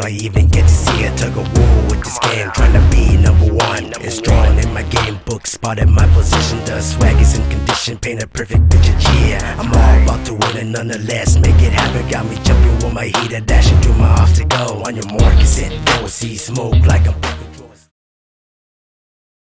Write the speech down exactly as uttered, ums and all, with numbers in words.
I even get to see a tug of war with this game, trying to be number one. It's drawn in my game book, spotted my position. The swag is in condition, paint a perfect picture, yeah. I'm all about to win and nonetheless make it happen. Got me jumping with my heater, dashing through my off to go. On your mark, is it? Go see smoke like I'm